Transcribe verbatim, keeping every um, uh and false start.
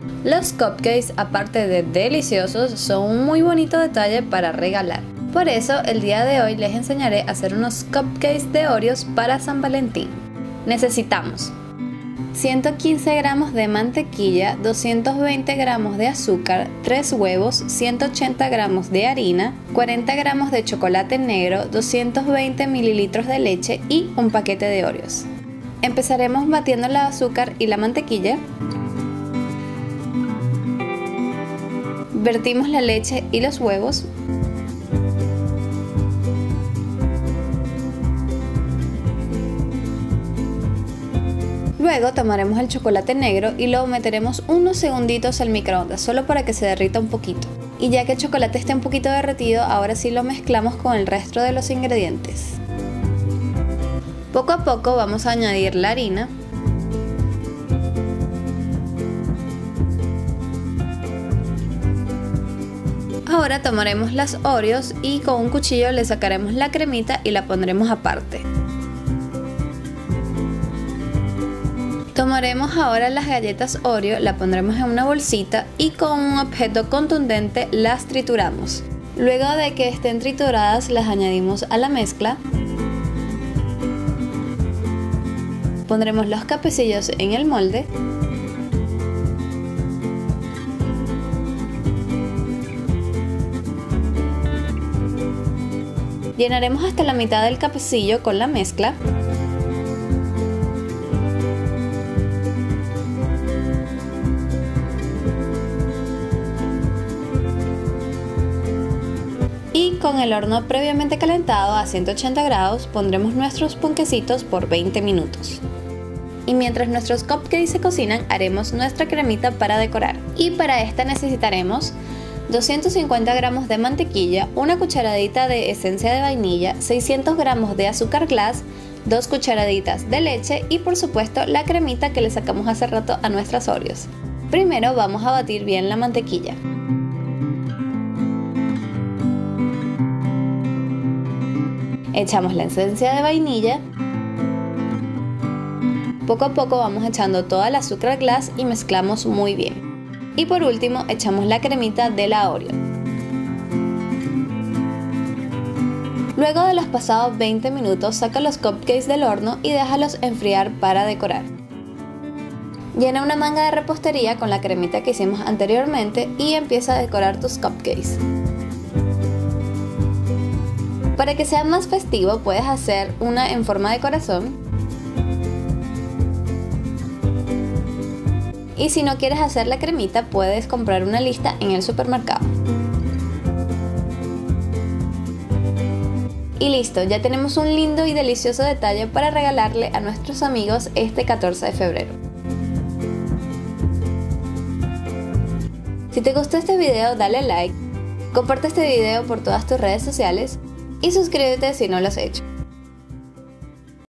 Los cupcakes, aparte de deliciosos, son un muy bonito detalle para regalar. Por eso, el día de hoy les enseñaré a hacer unos cupcakes de Oreos para San Valentín. Necesitamos ciento quince gramos de mantequilla, doscientos veinte gramos de azúcar, tres huevos, ciento ochenta gramos de harina, cuarenta gramos de chocolate negro, doscientos veinte mililitros de leche y un paquete de Oreos. Empezaremos batiendo el azúcar y la mantequilla. Vertimos la leche y los huevos. Luego tomaremos el chocolate negro y lo meteremos unos segunditos al microondas, solo para que se derrita un poquito. Y ya que el chocolate esté un poquito derretido, ahora sí lo mezclamos con el resto de los ingredientes. Poco a poco vamos a añadir la harina. Ahora tomaremos las Oreos y con un cuchillo le sacaremos la cremita y la pondremos aparte. Tomaremos ahora las galletas Oreo, la pondremos en una bolsita y con un objeto contundente las trituramos. Luego de que estén trituradas las añadimos a la mezcla. Pondremos los cafecillos en el molde. Llenaremos hasta la mitad del cafecillo con la mezcla. Y con el horno previamente calentado a ciento ochenta grados pondremos nuestros ponquecitos por veinte minutos. Y mientras nuestros cupcakes se cocinan, haremos nuestra cremita para decorar. Y para esta necesitaremos doscientos cincuenta gramos de mantequilla, una cucharadita de esencia de vainilla, seiscientos gramos de azúcar glass, dos cucharaditas de leche y por supuesto la cremita que le sacamos hace rato a nuestras Oreos. Primero vamos a batir bien la mantequilla. Echamos la esencia de vainilla. Poco a poco vamos echando toda el azúcar glass y mezclamos muy bien. Y por último echamos la cremita de la Oreo. Luego de los pasados veinte minutos saca los cupcakes del horno y déjalos enfriar para decorar. Llena una manga de repostería con la cremita que hicimos anteriormente y empieza a decorar tus cupcakes. Para que sea más festivo puedes hacer una en forma de corazón. Y si no quieres hacer la cremita puedes comprar una lista en el supermercado. Y listo, ya tenemos un lindo y delicioso detalle para regalarle a nuestros amigos este catorce de febrero. Si te gustó este video dale like, comparte este video por todas tus redes sociales y suscríbete si no lo has hecho.